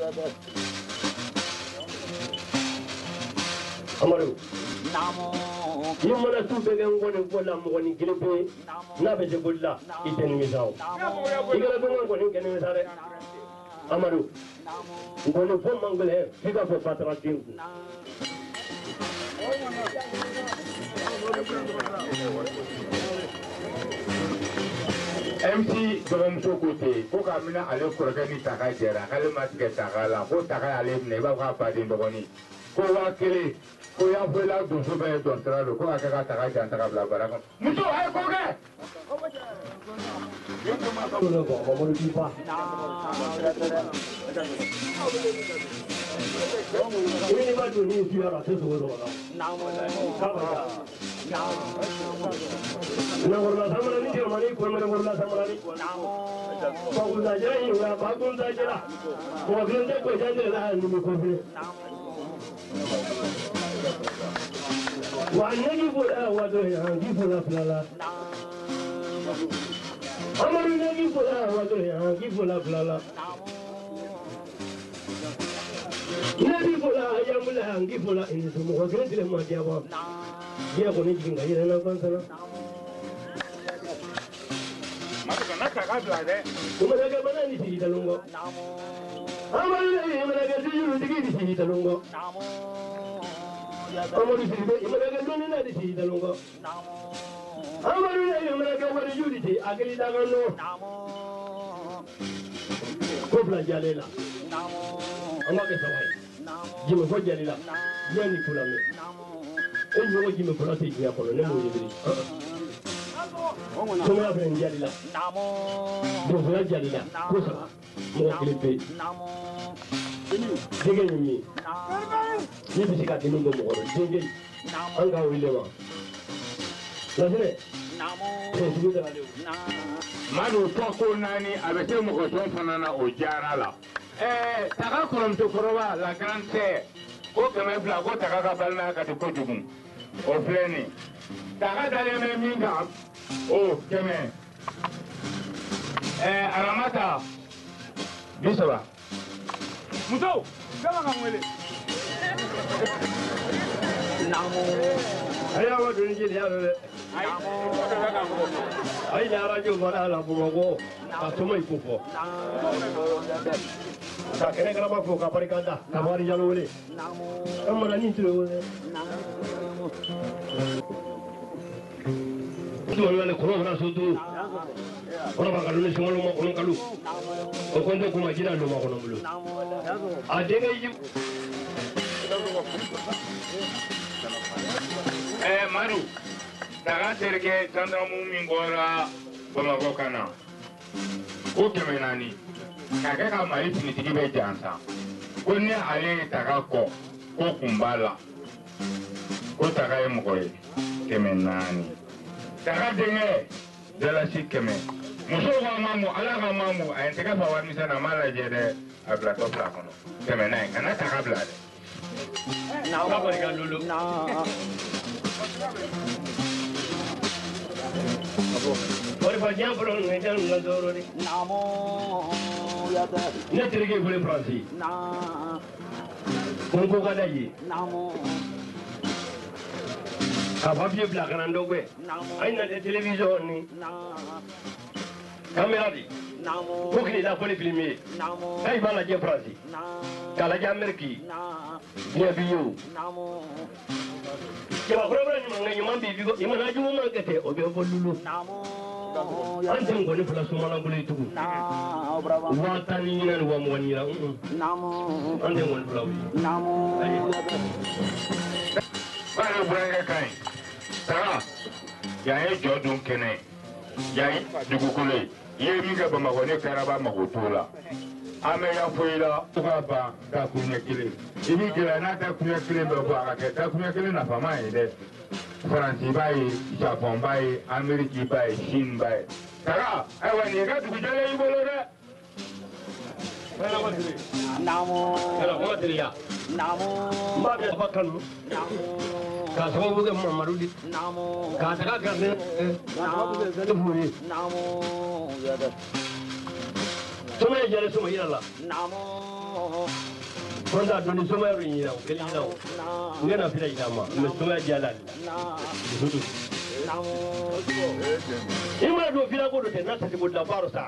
Amadu ni mana tu bɛ kɛ ngɔni ko la mɔgɔni kelen pe n'a bɛ se boli la I tɛ nimisa o I kana to n ka ngɔni kɛ nimisa dɛ Amadu ngɔni fɔ man gɛlɛn f'i ka fɔ patara den kun MC dɔgɔmuso ko ten ko k'a mina ale kɔrɔkɛ ni Taka jɛra k'ale ma tigɛ Taka la ko Taka y'ale minɛ I b'a fɔ k'a baden dɔgɔnin ko 1000 ko y'a fɔ I la donso bɛɛ ye dɔnsira don ko k'a kɛ ka Taka jan Taka bila bara kɔnɔ muso a ye ko kɛ ini ba dun ni fiya la te so do la na wala samara ni je mani ko mena wala samara ni ba gun da jira ni ba gun da jira ko gun da ko jande la ni ko fi wa nagi bo da wa do ya gi bo la plala amaru nagi bo da wa do ya gi bo la plala Nabi bola ayamula hangi bola ini semua keren tidak mau jawab. Dia koni jing gaya dengan apa sana? Masa kena Taka bila deh Mereka mana ni sih talunggo? Amal ni mereka sih di sini talunggo. Amal ni sih mereka dulu ni di sini talunggo. Amal ni mereka baru judi sih agli dagan lo. Kau belajar lela. Anga ke sawai jime ko jalila yani fulame e yo jime ko lati ya ko ne mo yibiri ko ma fe jalila do fa jalila ko sa mo klipe dege ni ni bi ka dinu mo ko dege anga wile wa lazime ko su da madu to ko nani abete mo ko ton fanana o jara la Taka kolomto koroba la grande sœur ko kɛmɛ fila ko Taka ka balimaya ka di kojugu o filɛ nin Taka dalen bɛ min kan o 100 Aramata 30 muso jama ka wele aya wa dun ji ya le ai ya radio mara la bugo ka tuma ikufo sa kene kana ba fo ka parikanda kamari jalo wele kamara ni tule wele tu wala ko na so tu ora ba kalu ni singolo mo kono kalu o kondo ko majina lo ma kono mulo adega yi Maru Taka terke gendarme min bɔra Bamakɔ ka na ko 400 k'a kɛ ka Mali finitigi bɛ jansa ko ni ale ye Taka kɔ ko kun b'a la ko Taka ye mɔgɔ ye 400 Taka denkɛ dalasi 100 muso ka mamu ala ka mamu a ye tɛgɛ fa warimisɛn na a m'a lajɛ dɛ a bila tɔ fila kɔnɔ 100 kana Taka bila dɛ ka barika lolo Ori fajian polo ne jan la doro ni ne terige bole Franci ko ka daji ka papier bla kana ndogwe ai na télévision ni caméra di ko kili la poli filmer ai bala je Franci kala jamerki dia biyo Jaba kurabara ni manga nyuma bibi ko imana jumu mangete obe bolulu ante ngoni fula sumana bule tugu wata ni nyina ni wamu wanira ante ngoni fula wi bale burenge kai Taka yaye jodun kene yaye dugukule ye mi ga Bamakɔ ne karaba magotola ame ya foila uka ba da kunya kile ibi kila na da kunya kile be bo aka da kunya kile na fama ide France bai Japan bai America bai China bai Taka ai wani ga dugu jale ibolo de Kala ko tiriya ba be bakanu ka so bu ga Muhammadu di ka Taka garne tufuri tuma jere suma yalla Ronda doni soma yaro yira keli na ngena fira itama me soma jala ima do fira ko do te na tati bodla baro sa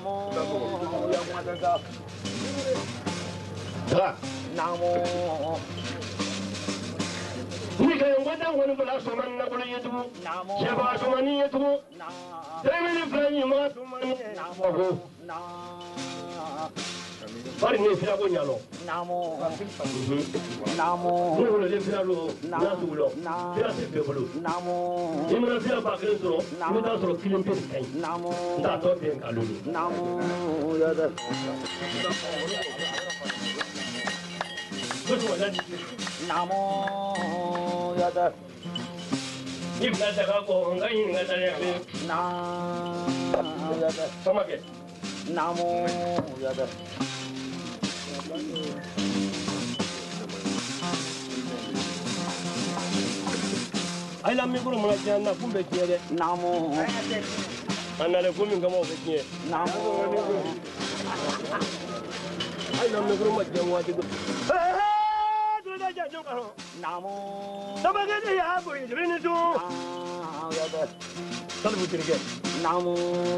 ni ka ngwada ngwana bala soma na bolo yetu sheba soma ni yetu tremini flani ma soma ni bari ne fira ko nyalo namo ne wala le fira lo na dulo fira se be bolo namo imana fira ba kele soro mi da soro kilim pe kai namo nda to be kalu namo ya da namo ya da ni bla da ko ngai ngada ya na ya da sama ke namo ya da ay la mi guru mala janna kumbe tiere namo anale kumi ngamo be tiere namo ay la mi guru ma janwa digo do da janjo karo namo sabage de ya bo ni do ya da salu tirge namo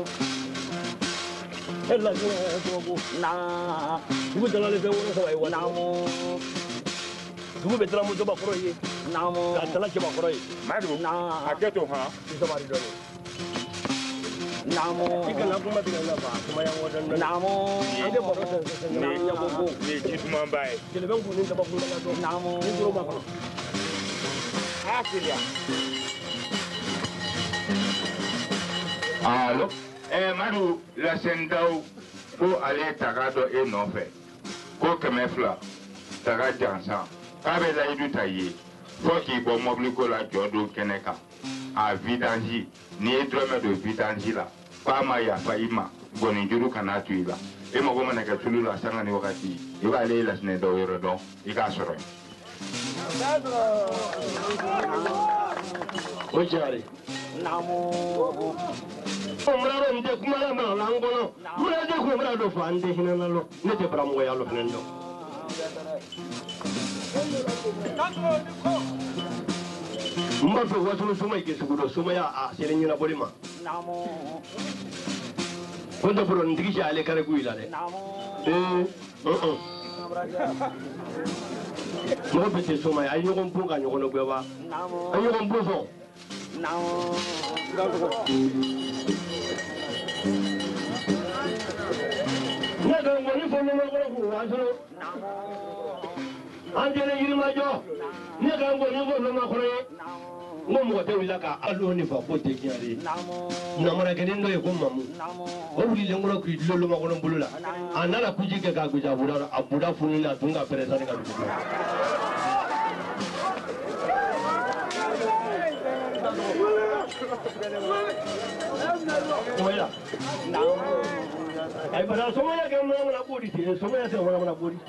ella ko na ibu dalale be wona sawai wa namo dugu betala mo doba koro ye namo ka tala ke ba koro ye madu na aketo ha iso bari do namo ikana kuma dinga ba kuma yan wadan namo ide boro se ne ya go ne kituma bai kele ben ko ni da ba ko na do namo ni duro ba ko asilia allo madu la sendau ko ale taga do e nofe ko kemefla taga jansa kabe la idu taye fo ki bo mobli ko la jodo keneka a vidanji ni edrome do vidanji la pa ma ya fa ima goni juru kana tuila e mo goma naka tulu la sanga ni wakati yo ga le la sne do yoro do i ka soro o jare namo omraro nde kumala ma langono mura de ko mura do fande hinanalo ne te bramo ya lo fnendo mbato wasu suma ke sugudo suma ya a serenyu na bolima namo kondo bro ndigi jale kare guila de namo mo bete suma ya ayo kon punga nyogo no gwa namo ayo kon buzo namo Nada ngoni fono ngoro ko wajuro anjele yirima jo ne ga ngoni fono ma khore ngom ko tewila ka allo ni fa ko te kiari na mara kenen do ko mamu o wuli le ngoro ku dillo ma ko bulula anala kujike ga guja bulala abuda funila tunga peresa ni ga Oya. Ay para somaya que no la puri, si somaya se va la puri.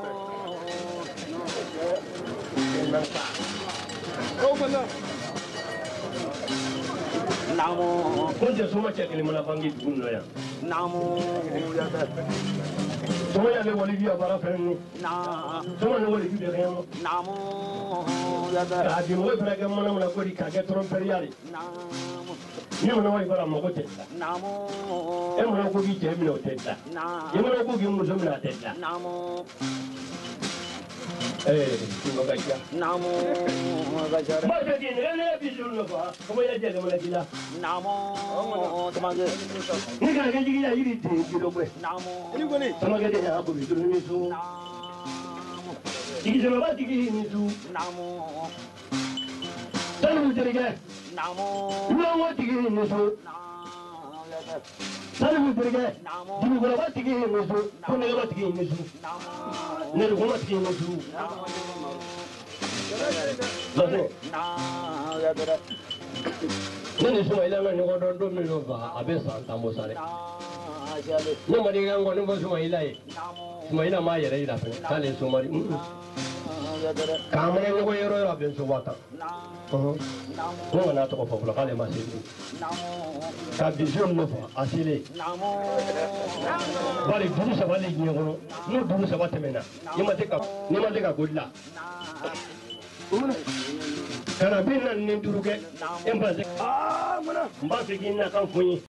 Namo. Kunje soma che che mala bangi kunno ya. Namo ya da. Somaya le wali via para ferni. Na. Soma ne wali via remo. Namo ya da. Adi mo para che mala puri ka che tromperiali. Namo. Ni mo wali para mo ko tetta. Namo. E mo ko gi je mi no tetta. Na. E mo ko gi mo so mi na tetta. Namo. Namo gajara ma jadi ne bisul fa ko ya je mo la gila namo tamage ni ga ga gila yiri te gilo be namo ni ko ni tamage de ha ko bisul ni su namo digi je ba digi ni su namo talu je ga namo lo digi ni su talu je ga digi ko ba digi ni su ko ne ba digi ni su ne ko ma digi ni su Lase. Na ya dera. Nini suma ila ngani ko do mi no ba abesa tambo sare. Na ajale. No mari ngango no suma ila e. Suma ila ma yere ila fe. Kale suma ri. k'an mana ɲɔgɔn ye yɔrɔ yɔrɔ a bɛ n so 1000. ko nka n'a tɔgɔ fɔ fɔlɔ k'ale ma se dun ka vision min fɔ a selen bari dugu 3 de diɲɛ kɔnɔ n'o dugu 3 tɛmɛna n'i ma se ka goli la kana bin na ni duuru kɛ e ma se n b'a fɛ k'i na kan fɔ n ye